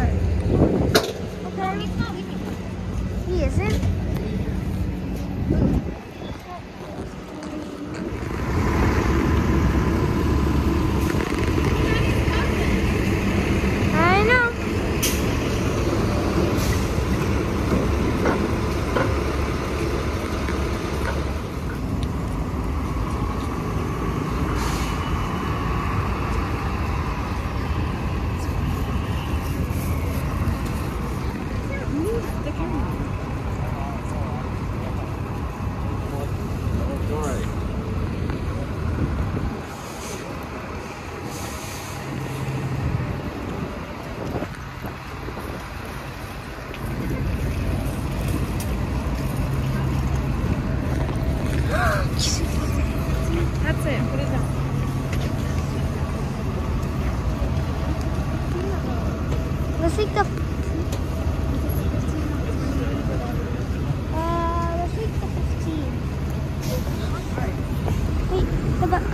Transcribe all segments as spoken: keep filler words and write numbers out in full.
Okay. He's not leaving. He isn't? I know. That's it. Put it down. Let's take the. Uh, let's take the fifteen. Wait, the bu-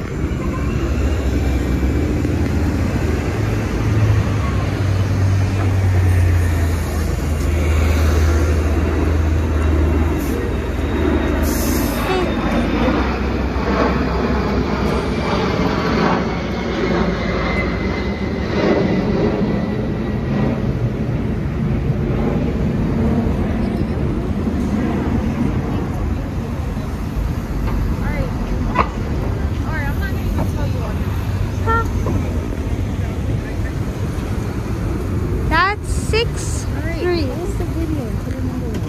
That's six Alright, three. pause the video and put another one.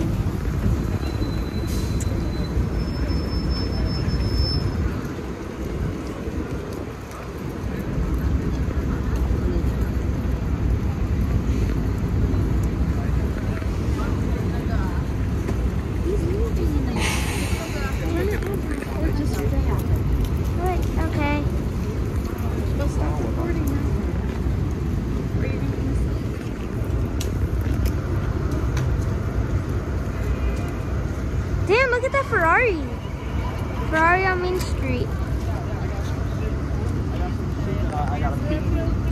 He's moving. Turn it over or just stay. Wait, okay. Go stop recording now. Or you're gonna miss it. Damn, look at that Ferrari. Ferrari on Main Street. I got a